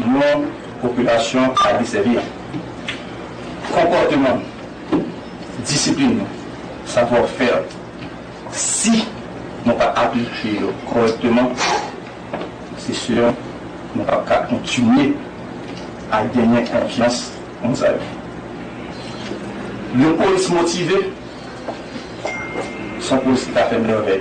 non population à desservir. Comportement, discipline, savoir-faire. Si nous ne pas appliquer correctement, c'est sûr, nous ne pas continuer à gagner confiance en sa vie. Le police motivé, son police qui a fait merveille.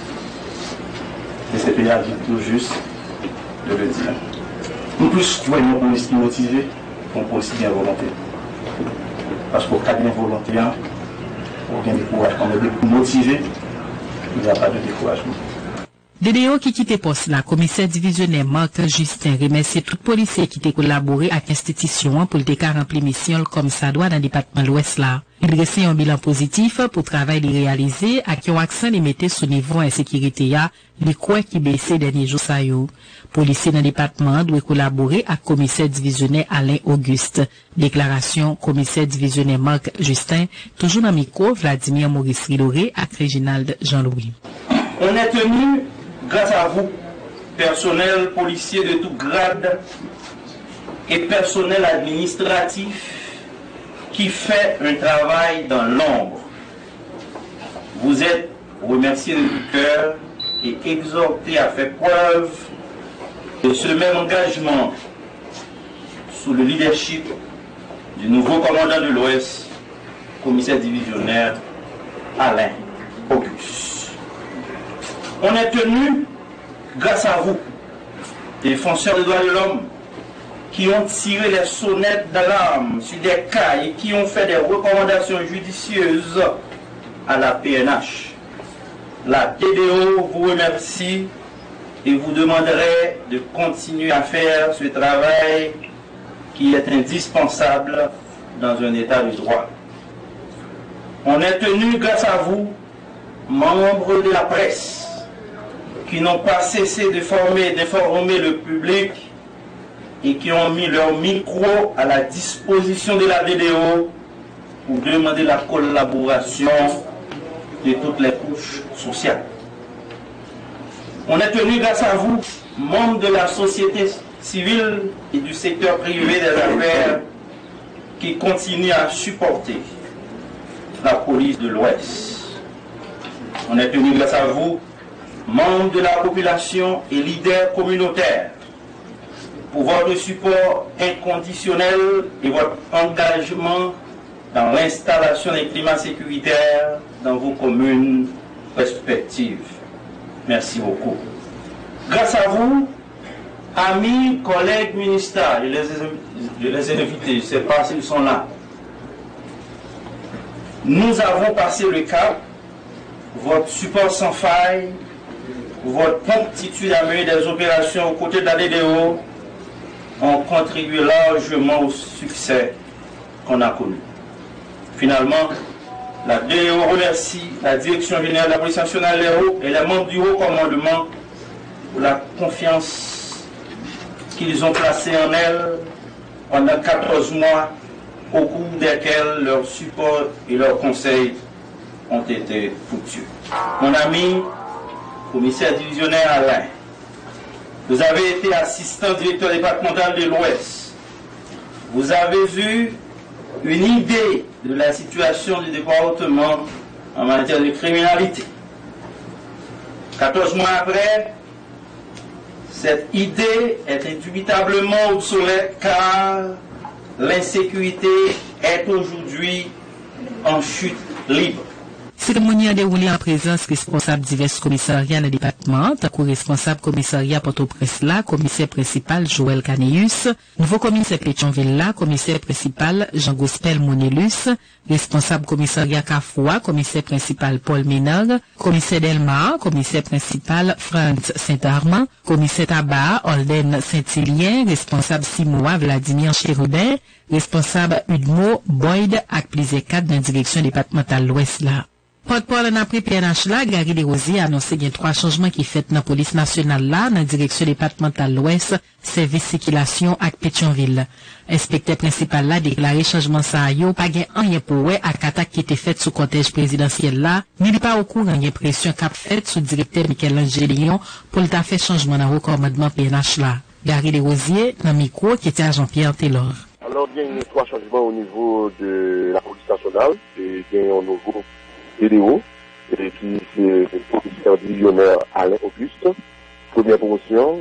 Et c'est pays tout juste de le dire. Nous plus voyons une police qui est motivée qu'une police qui est volonté. Parce qu'au cas de volonté, on vient décourager. Quand on est motivé, il n'y a pas de découragement. DDO qui quitte poste là, commissaire divisionnaire Marc Justin remercie tout policier qui a collaboré avec l'institution pour le déclarer remplir mission comme ça doit dans le département de l'Ouest là. Il dresse un bilan positif pour le travail réalisé à qui on accent les mettait sous niveau insécurité ya, les quoi qui baissaient derniers jours ça yo. Policier dans le département doit collaborer avec commissaire divisionnaire Alain Auguste. Déclaration commissaire divisionnaire Marc Justin, toujours dans micro Vladimir Maurice Ridoré avec Réginald Jean-Louis. On est tenu grâce à vous, personnel policier de tout grade et personnel administratif qui fait un travail dans l'ombre. Vous êtes remerciés de tout cœur et exhortés à faire preuve de ce même engagement sous le leadership du nouveau commandant de l'Ouest, commissaire divisionnaire Alain Auguste. On est tenu, grâce à vous, défenseurs des droits de l'homme, qui ont tiré les sonnettes d'alarme sur des cas et qui ont fait des recommandations judicieuses à la PNH. La TDO vous remercie et vous demanderai de continuer à faire ce travail qui est indispensable dans un état de droit. On est tenu, grâce à vous, membres de la presse, qui n'ont pas cessé d'informer le public et qui ont mis leur micro à la disposition de la DDO pour demander la collaboration de toutes les couches sociales. On est tenu grâce à vous, membres de la société civile et du secteur privé des affaires, qui continuent à supporter la police de l'Ouest. On est tenu grâce à vous, membres de la population et leaders communautaires, pour votre support inconditionnel et votre engagement dans l'installation des climats sécuritaires dans vos communes respectives. Merci beaucoup. Grâce à vous, amis, collègues ministères, je les ai invités, je ne sais pas s'ils sont là. Nous avons passé le cap, votre support sans faille, votre promptitude à mener des opérations aux côtés de la DDO ont contribué largement au succès qu'on a connu. Finalement, la DDO remercie la Direction générale de la Police nationale et les membres du haut commandement pour la confiance qu'ils ont placée en elle pendant 14 mois, au cours desquels leur support et leurs conseils ont été fructueux. Mon ami, commissaire divisionnaire Alain, vous avez été assistant directeur départemental de l'Ouest. Vous avez eu une idée de la situation du département en matière de criminalité. 14 mois après, cette idée est indubitablement obsolète car l'insécurité est aujourd'hui en chute libre. Cérémonie a déroulé en présence responsable divers commissariats dans le département, tant que responsable commissariat Port-au-Prince là, commissaire principal Joël Caneus, nouveau commissaire Pétionville là, commissaire principal Jean-Gospel Monelus, responsable commissariat Cafoua, commissaire principal Paul Ménard, commissaire Delmar, commissaire principal Franz Saint-Armand, commissaire Tabar Holden Saint-Hilien, responsable Simoa Vladimir Chérubin, responsable Udmo Boyd avec plusieurs cadres dans la direction départementale l'Ouest là. Porte-parole en après PNH là, Gary Desrosiers a annoncé qu'il y a 3 changements qui fait dans la police nationale là, dans la direction départementale l'Ouest, service circulation avec Pétionville. Inspecteur principal là déclaré changement ça yo, pas gain rien pour ouais, à attaque qui était faite sous cortège présidentiel là, ni pas au courant d'une pression qu'a faite sous directeur Michel-Ange Léon pour le faire changement dans le recommandement PNH là. Gary Desrosiers, dans le micro qui était à Jean-Pierre Taylor. Alors, il y a trois changements au niveau de la police nationale. Il y a un nouveau vidéo qui est le commissaire divisionnaire Alain Auguste. Première promotion,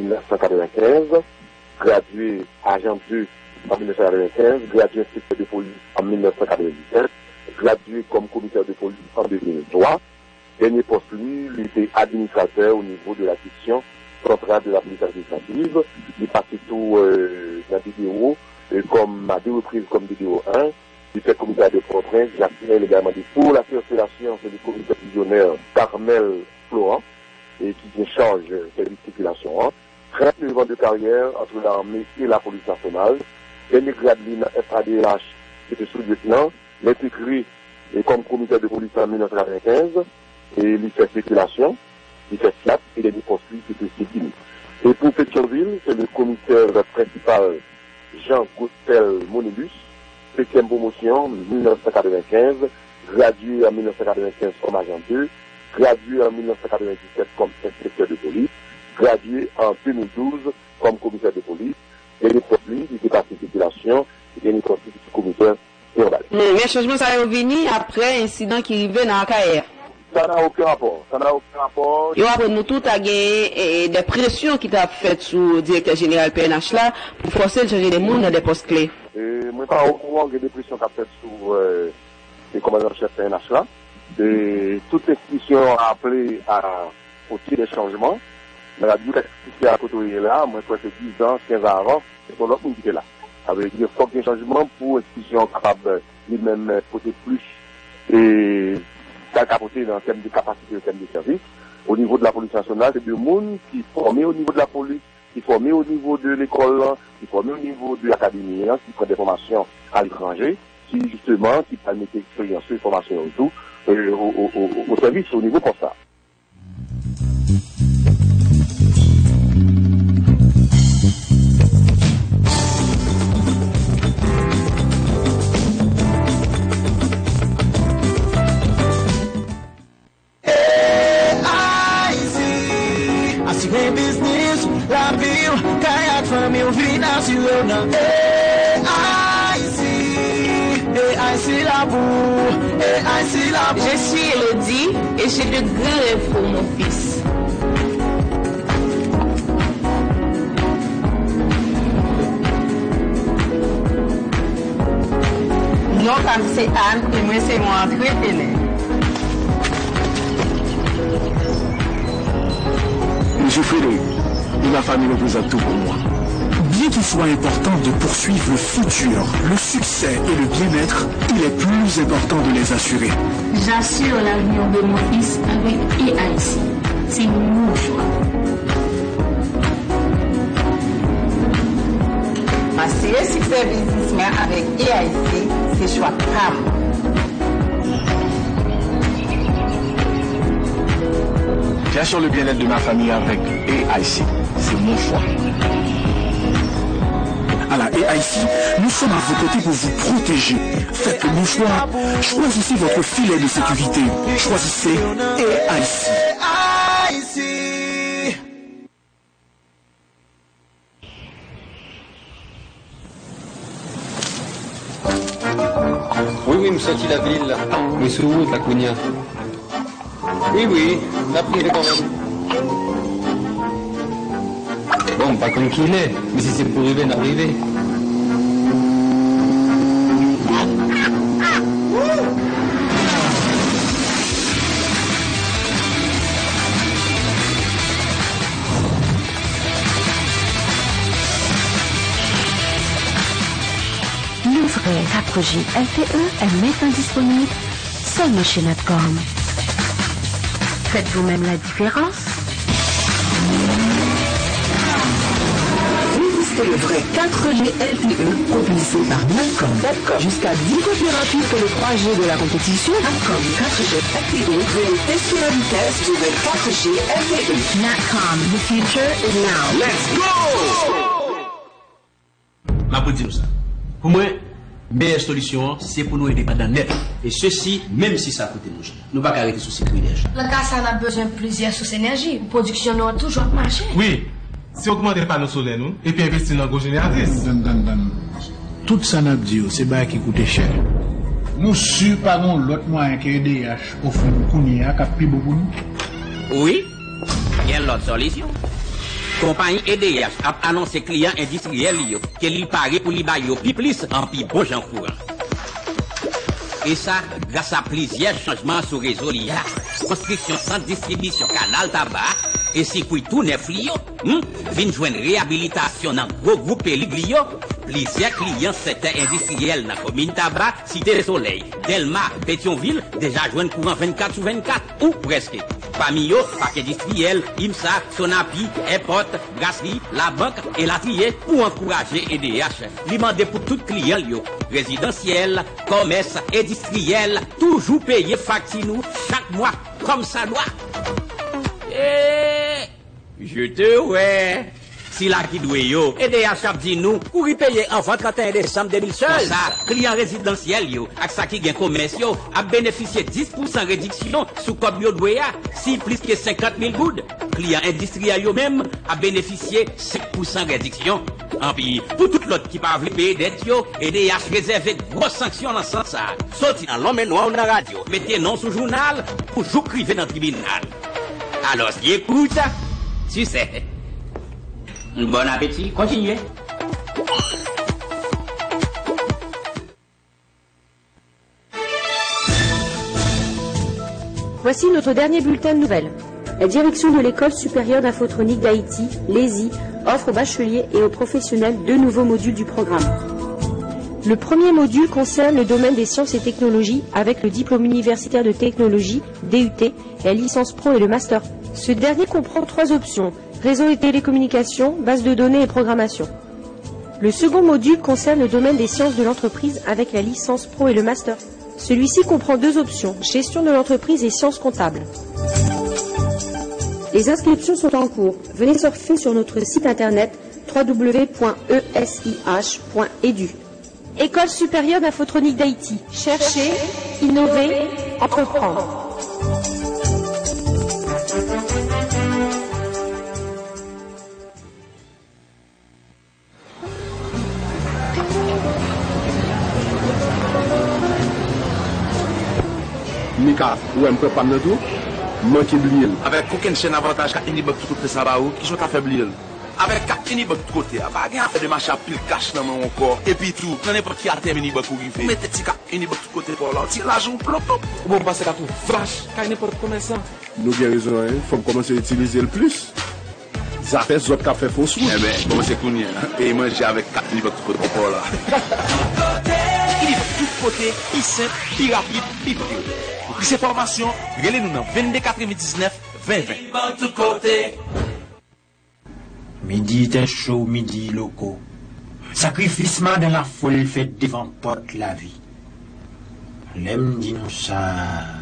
1995. Gradué agent 2 en 1995. Gradué inspecteur de police en 1997. Gradué comme commissaire de police en 2003. Dernier poste, lui, il était administrateur au niveau de la section centrale de la police administrative. Il passait tout dans la vidéo. Comme à 2 reprises comme vidéo 1, il fait commissaire de Port-au-Prince, j'appelle également pour la circulation, c'est le commissaire divisionnaire Carmel Florent, et qui charge de service circulation. 39 ans de carrière entre l'armée et la police nationale. Dernier grade FADH, c'était sous-lieutenant, l'intégré comme commissaire de police en 1995, et il fait circulation, il fait SLAT, et dernier poste, c'était civil. Et pour Pétionville, c'est le commissaire principal Jean Gostel Monibus, 7e promotion, 1995, gradué en 1995 comme agent 2, gradué en 1997 comme inspecteur de police, gradué en 2012 comme commissaire de police, et les profils, il était passé circulation, et les profils du commissaire urbain. Les changements, ça est venu après incident qui arrivait dans la carrière. Ça n'a aucun rapport. Et après, nous tous avons gagné des pressions qui t'a faites sous le directeur général PNH là pour forcer de changer des mondes dans des postes clés. Moi, pas au courant des pressions qu'a faites sous le commandant-chef PNH là. Et toute institution a appelé à au-dessus des changements. Mais la dure expliqué à côté là, moi, je crois que 10 ans, 15 ans avant, c'est pour l'autre monde qui était là. Ça veut dire qu'il faut qu'il y ait un changement pour une institution capable lui-même porter plus et capoter en termes de capacité, en termes de service. Au niveau de la police nationale, c'est des gens qui formés au niveau de la police, qui formés au niveau de l'école, qui formés au niveau de l'académie, qui prennent des formations à l'étranger, qui justement, qui prennent des expériences et formations et tout, au service, au niveau comme ça. Business, la ville, kayak famille, finance, AIC la boue, AIC la boue. Je suis Elodie et j'ai de grands rêves pour mon fils. Non, comme c'est Anne, et moi c'est moi, très télé. Monsieur Frédéric, et ma famille représente tout pour moi. Bien qu'il soit important de poursuivre le futur, le succès et le bien-être, il est plus important de les assurer. J'assure l'avenir de mon fils avec AIC. C'est mon choix. Assurer succès businessman avec AIC, c'est choix PAM. J'assure le bien-être de ma famille avec AIC. C'est mon choix. À la AIC, nous sommes à vos côtés pour vous protéger. Faites le bon choix. Choisissez votre filet de sécurité. Choisissez AIC. Oui, nous sortis la ville. Oui, sur route, la Cogna. Oui, la prise quand même. Bon, pas comme qu'il est, mais si c'est pour arriver, n'arriver. Le vrai 4G LTE est maintenant disponible seulement chez Netcom. Faites vous-même la différence. C'est le vrai 4G LTE propulsé par Netcom. Jusqu'à 10 fois plus rapide que le 3G de la compétition. Netcom 4G LTE veut tester la vitesse du vrai 4G LTE. Netcom, the future is now. Let's go! Ma pour dire ça. Pour moi, meilleure solution, c'est pour nous aider pas dans le net. Et ceci, même si ça coûte nous. Nous ne pouvons pas arrêter sous cette énergie. Le cas, ça a besoin de plusieurs sources d'énergie. La production doit toujours marcher. Oui. Si on augmente les panneaux solaires, nous, et puis investir dans la génératrice. Tout ça n'a dit, c'est pas qui coûte cher. Nous sûrs pas l'autre moyen que EDH offre nous connaître à plus beaucoup nous. Oui, il y a l'autre solution. Compagnie EDH a annoncé clients industriels qu'il paraît pour les bailler plus en plus bon gens courant. Et ça, grâce à plusieurs changements sur le réseau LIA, construction sans distribution canal tabac, et circuit tout neuf lio, vient joindre réhabilitation dans gros groupe Liglio, plusieurs clients secteurs industriels dans la commune tabac, Cité du Soleil, Delma, Pétionville, déjà joindre courant 24 sur 24, ou presque. Parmi eux, parc industriel, IMSA, Sonapi, Airport, Brasserie, la banque et la trier pour encourager EDH. Demander pour tout client, résidentiel, commerce, industriel, toujours payer facture chaque mois, comme ça doit. Je te ouais. Si la qui doit yo, EDH a dit nous, pour y payer avant 31 décembre 2016. Pour ça, client résidentiel yo, avec ça qui gagne commerce yo, a bénéficié 10% réduction sous comme yo doya, si plus que 50 000 gouttes. Client industriel yo même, a bénéficié 5% réduction. En puis, pour tout l'autre qui parle payer dette yo, EDH réservé grosse sanction dans ce sens. Sorti dans l'homme noir dans la radio, mettez non sous journal, pour jouer privé dans le tribunal. Alors, si écoute, tu sais. Bon appétit, continuez. Voici notre dernier bulletin de nouvelles. La direction de l'École supérieure d'infotronique d'Haïti, l'ESI, offre aux bacheliers et aux professionnels 2 nouveaux modules du programme. Le premier module concerne le domaine des sciences et technologies avec le diplôme universitaire de technologie, DUT, la licence pro et le master. Ce dernier comprend 3 options: réseau et télécommunications, base de données et programmation. Le second module concerne le domaine des sciences de l'entreprise avec la licence pro et le master. Celui-ci comprend 2 options, gestion de l'entreprise et sciences comptables. Les inscriptions sont en cours. Venez surfer sur notre site internet www.esih.edu. École supérieure d'infotronique d'Haïti. Chercher, innover, entreprendre. Mika, ou un peu pas de tout, manquer de l'île. Avec aucun chaîne avantage qu'à Inibok tout côté ça va où, qui sont affaiblis. Avec 4 Inibok tout côté, pas rien fait de machin pile cash dans mon corps. Et puis tout, n'importe qui a terminé Inibok pour vivre. Mettez petit cap Inibok tout côté pour là, tire l'argent plop plop. Bon, passer qu'à tout vache, car n'importe commerçant. Nous avons raison, il faut commencer à utiliser le plus. Ça fait ce qu'a fait fausse route. Eh bien, commencez à courir et manger avec 4 Inibok tout côté pour là. Inibok tout côté, plus simple, plus rapide, plus près. Pour plus d'informations, relez-nous dans 22 99 2020. Midi était chaud, midi locaux. Sacrificement dans la foule fait devant porte la vie. L'aime dit nous ça.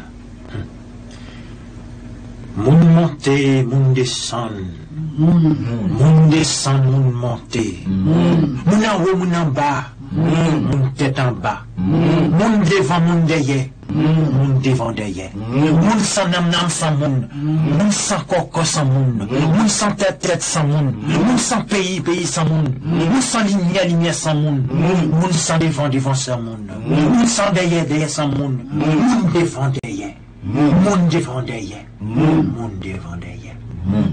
Moun monté, moun descend. Moun descend, moun monté. Moun en haut, moun en bas. Moun tête en bas. Moun devant, moun derrière. Moun devant derrière. Moun sans nam sans moun. Moun sans coco sans moun. Moun sans tête sans moun. Moun sans pays sans moun. Moun sans lumière sans moun. Moun sans devant sans moun. Moun sans derrière sans moun. Moun devant derrière. Moun devant derrière. Moun devant derrière. Moun.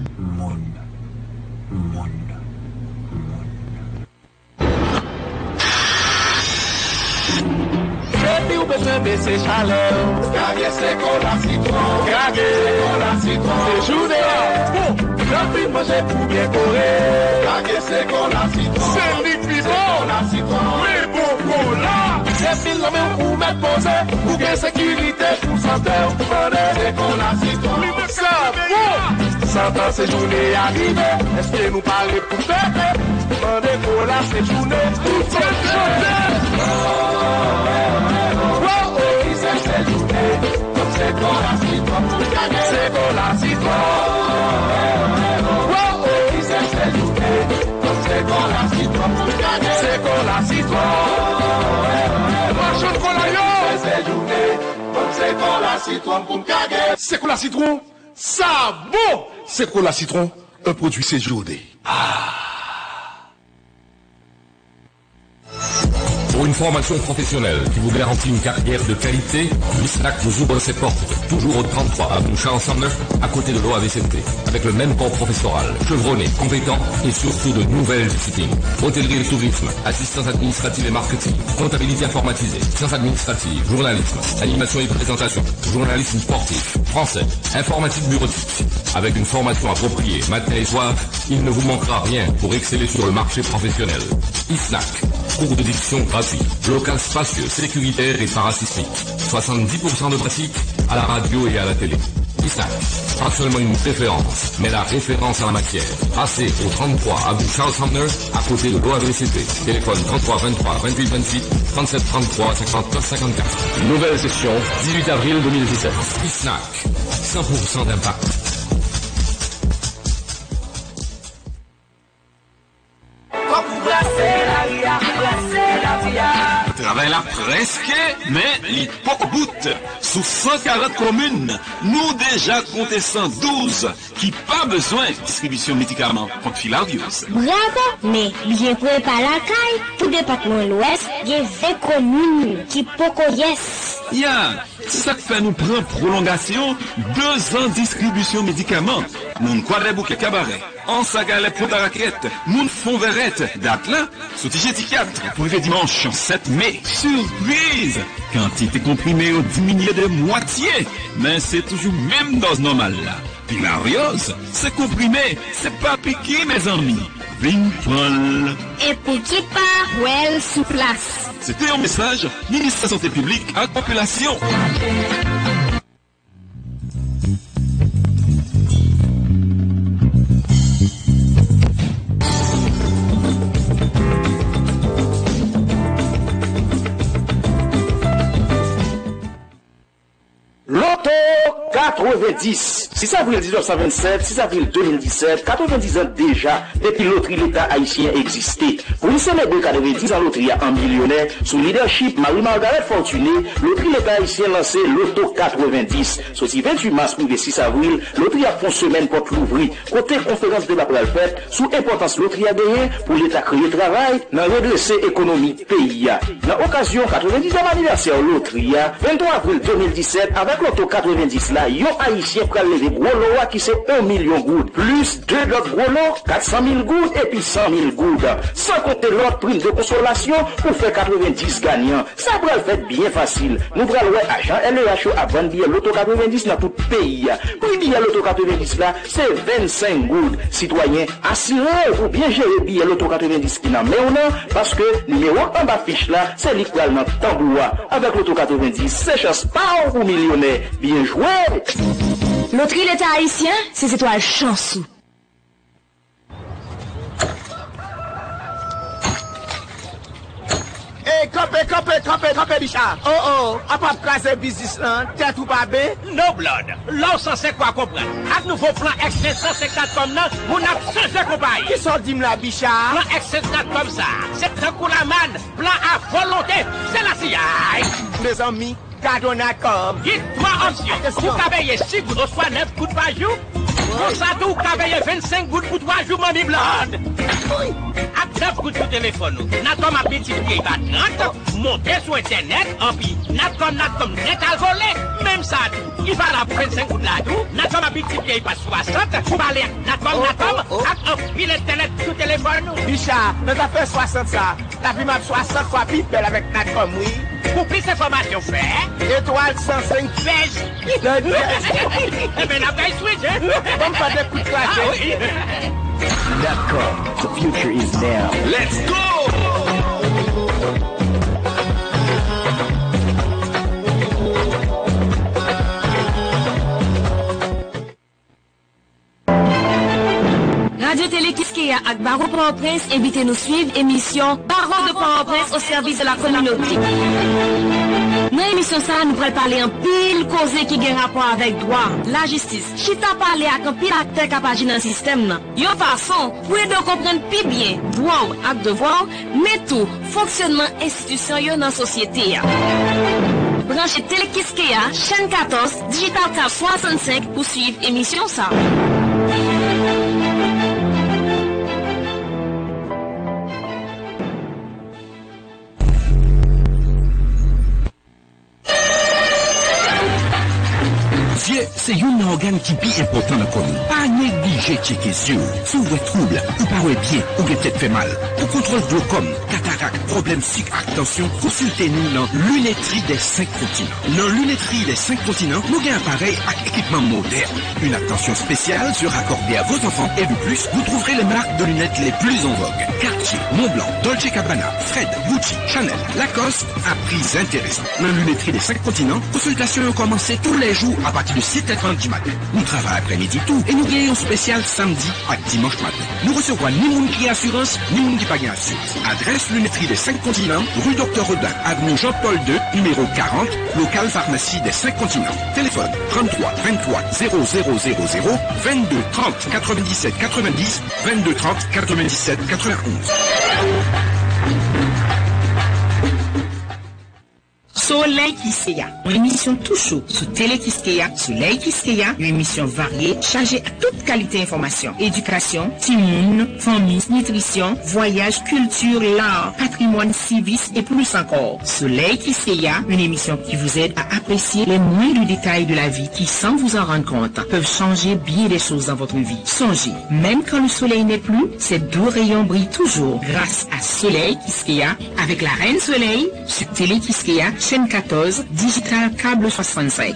Ou besoin baisser chaleur. Gagner c'est qu'on la citron. Gagner c'est qu'on la citron. C'est journée. Bon, j'appuie manger pour bien courir. Gagner c'est qu'on la citron. C'est liquidon. La citron. Oui, bon, là. C'est pile l'homme pour mettre posé. Pour bien sécurité, pour santé, pour bonheur. C'est qu'on la citron. Ça, bon. Santa c'est journée arrivée. Est-ce que nous parlons pour fêter? Demandez pour la c'est journée. Tout cette journée. C'est qu'on la citron pour gagner. C'est qu'on la citron. C'est qu'on la citron pour gagner. C'est qu'on la citron. Marchons qu'on la yo. C'est journée. C'est qu'on la citron pour gagner. C'est qu'on la citron. Ça bon. C'est qu'on la citron. un produit séjourné. Pour une formation professionnelle qui vous garantit une carrière de qualité, l'ISNAC vous ouvre ses portes, toujours au 33 avenue Charles 109, à côté de l'OAVCT, avec le même corps professoral, chevronné, compétent et surtout de nouvelles disciplines. Hôtellerie et tourisme, assistance administrative et marketing, comptabilité informatisée, sciences administratives, journalisme, animation et présentation, journalisme sportif, français, informatique bureautique. Avec une formation appropriée, matin et soir, il ne vous manquera rien pour exceller sur le marché professionnel. ISNAC, cours de diction gratuit, local spacieux, sécuritaire et parasismique. 70% de pratique à la radio et à la télé. ISNAC, pas seulement une référence, mais la référence en la matière. Passez au 33 avenue Charles Sumner, à côté de l'OAVCT. Téléphone 33 23 28 28 37 33 59 54. Nouvelle session, 18 avril 2017. ISNAC, 100% d'impact. Travail là presque, mais il pas au bout. Sous 140 communes, nous déjà comptons 112 qui pas besoin de distribution de médicaments contre filariose. Bravo, mais bien préparé la caille pour le département de l'Ouest, il y a 20 communes qui poko yes. C'est ça qui fait nous prendre prolongation 2 ans de distribution de médicaments. Moun quadre bouquet cabaret, en sagalais pour la raquette, moun fond verrette, date là, sous-tigé 4 pour le dimanche 7 mai. Surprise! Quantité comprimée au diminué de moitié, mais c'est toujours même dose normale là. Filariose, c'est comprimé, c'est pas piqué mes amis. Vinfol. Et pour qui part, well, sous place. C'était un message, ministre de la Santé publique à la population. Loto 90. 6 avril 1927, 6 avril 2017, 90 ans déjà, depuis loterie l'État haïtien existait. Pour une célébrer 90 ans loterie en millionnaire, sous leadership Marie-Margaret Fortuné, loterie l'État haïtien lancé Loto 90. Sorti 28 mars pour le 6 avril, loterie a fond semaine porte l'ouvri. Côté conférence de la fête, sous importance loterie a gagné pour l'État créer travail, dans redresser économie pays. Dans l'occasion 90e anniversaire loterie, 23 avril 2017, avec Loto 90 là, yon haïtien pral lever gros lot qui c'est 1 million gouttes, plus 2 autres gros lots, 400 000 gouttes et puis 100 000 gouttes. Sans compter l'autre prime de consolation pour faire 90 gagnants. Ça pral fait bien facile. Nous pral ouais agent LEHO à vendre billet Loto 90 dans tout pays. Prix billet Loto 90 là, c'est 25 gouttes. Citoyens, assurez ou bien gérer billet Loto 90 qui n'a mais ou non, parce que numéro en bas fiche là, c'est l'équal dans tamboua. Avec Loto 90, c'est chance pas ou millionnaire. Bien joué! Loterie l'État haïtien, c'est étoiles chanceux. Hey, campé, Bichard. Oh, à pas casser business là, tête ou pas bé? No blood. Là, ça c'est quoi comprendre? Avec nouveau plan X554 comme là, on a changé compagnie. Qui sont dit la Bichard? Plan X504 comme ça. C'est très cool la man. Plan à volonté. C'est la CIA. Mes amis, Cadonacom. Dites 3 options. Vous travaillez 6 gouttes, soit 9 gouttes par jour. Pour ça, vous travaillez 25 gouttes pour 3 jours, Money Blood. À 9 gouttes sur téléphone, Natom a multiplié par 30, monter sur Internet, en puis Natom, net à voler. Même ça, il va la 25 gouttes là, tout. Natom a multiplié par 60, pour aller Natom, à un pile Internet sur téléphone. Bichard, nous avons fait 60 ça. La vie m'a 60 fois plus belle avec Natom, oui. Pour plus d'informations, fait. Étoile 105 pèse. Eh bien, la paix switch, hein? Comme pas des coups de claquette. Natcom, the future is now. Let's go! Radio Télé Kiskeya ak Barreau Port-au-Prince invitez nous suivre émission Barreau de Port-au-Prince au service de la communauté. Dans l'émission ça, nous pourrons parler en pile causé qui a rapport avec droit, la justice. Chita parler avec un pile acteur capable dans le système. Yon façon, pour aider à comprendre plus bien droit et devoir, mais tout fonctionnement institution dans la société. Branchez Télé Kiskeya, chaîne 14, Digital Cap 65 pour suivre émission ça. c'est un organe qui est bien important dans la commune. Pas négliger checker yeux. Si vous êtes trouble, ou parlez bien, ou vous peut-être fait mal. Pour contrôle glaucome, cataracte, problème psychique, attention, consultez-nous dans Lunetterie des 5 continents. Dans Lunetterie des 5 continents, nous avons un appareil avec équipement moderne. Une attention spéciale sera accordée à vos enfants. Et de plus, vous trouverez les marques de lunettes les plus en vogue. Cartier, Montblanc, Dolce Gabbana, Fred, Gucci, Chanel, Lacoste, à prix intéressants. Dans Lunetterie des 5 continents, consultation ont commencé tous les jours à partir de 7h30 du matin. Nous travaillons après-midi tout et nous gagnons spécial samedi à dimanche matin. Nous recevons ni monde qui a assurance, ni monde qui pas gagne assurance. Adresse Lunetterie des 5 continents, rue Dr Rodin, avenue Jean-Paul II, numéro 40, local pharmacie des 5 continents. Téléphone 33 23 0000 22 30 97 90 22 30 97 91. Soleil Kiskeya, une émission tout chaud sur Télé Kiskeya, Soleil Kiskeya, une émission variée, chargée à toute qualité d'information, éducation, timoun, famille, nutrition, voyage, culture, l'art, patrimoine, civisme et plus encore. Soleil Kiskeya, une émission qui vous aide à apprécier les moindres détails de la vie qui, sans vous en rendre compte, peuvent changer bien des choses dans votre vie. Songez, même quand le soleil n'est plus, ces doux rayons brillent toujours grâce à Soleil Kiskeya avec la Reine Soleil sur Télé Kiskeya, chaîne 14, digital câble 65.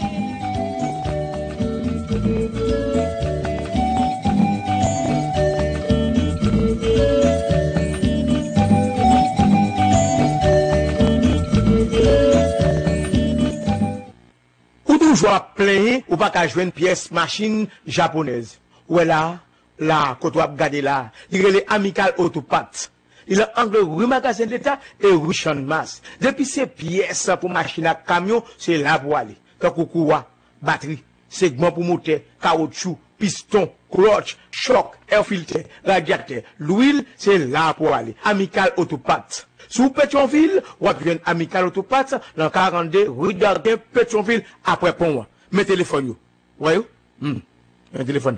Ou toujours plein ou pas qu'à jouer une pièce machine japonaise. Ou là, quand on a regardé là, il est amical autopathe. Il a angle rue magasin de l'État et rue Champ de Masse. Depuis ces pièces pour machine à camion, c'est là pour aller. Kakoukoua, batterie, segment pour moteur, caoutchouc, piston, clutch, choc, air filter, radiateur. L'huile, c'est là pour aller. Amical autopathe. Sous Pétionville, ou bien Amical autopathe, dans 42 rue Dardin, Pétionville, après pont. Mes téléphones, yo. Voyez? Un téléphone.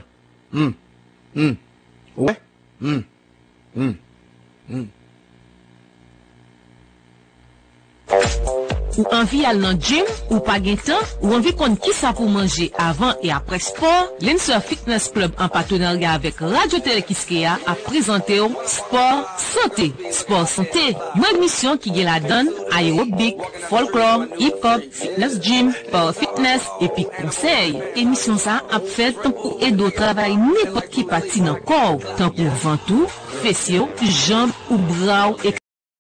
Ouais? Ou envie aller dans gym ou pas gain temps ou envie qu'on qui ça pour manger avant et après sport, l'Inser Fitness Club en partenariat avec Radio Télé Kiskeya a présenté au Sport Santé. Sport Santé, une émission qui est la donne aérobic, folklore, hip-hop, fitness gym, power fitness et puis conseil. Émission ça a fait tant pour aider au travail n'importe qui partie dans le corps, tant pour ventoux, fessiers, jambes ou bras et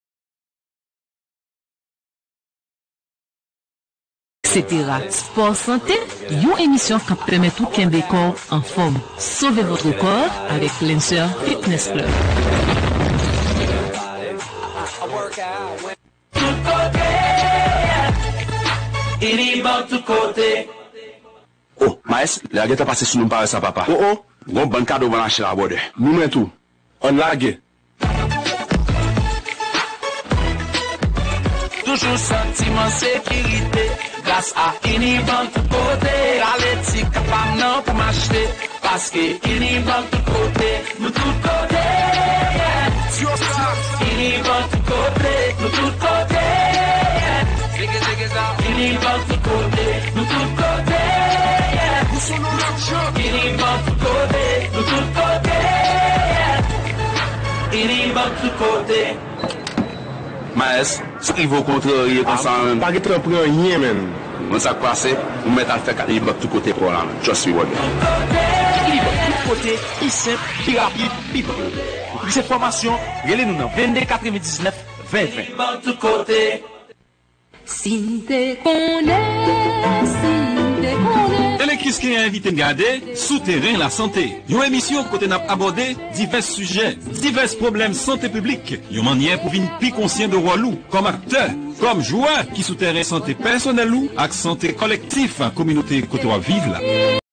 etc. Sport Santé, une émission qui permet tout qu'un décor en forme. Sauvez votre corps avec l'Inser Fitness Club. Oh, Maes, la guette a passé sur nous par ça, papa. Oh, bon cadeau va lâcher la borde. Nous mettons tout. On lague. Toujours sentiment sécurité grâce à Unibank tout côté. Allez-y capable non pour m'acheter parce que Unibank tout côté, nous tout côté. Unibank tout côté, nous tout côté. Unibank tout côté, nous tout côté. Unibank tout côté, nous tout côté. Unibank tout côté. Maes, ce qu'il faut contrarier comme ça. Pas de trop rien, même. On s'est passé, on met à faire qu'il tout côté pour là. Just be one. Il tout côté, il simple, plus rapide, plus bon. Pour plus d'informations, relez-nous dans 22 99 20 20. Tout côté. Si te connais, si te connais. Télé Kiskeya a invité à regarder Souterrain la santé. Une émission côté n'a abordé divers sujets, divers problèmes santé publique. Une manière pour venir plus conscient de roi loup, comme acteur, comme joueur qui souterrain santé personnelle ou avec santé collective, communauté côté à vivre là.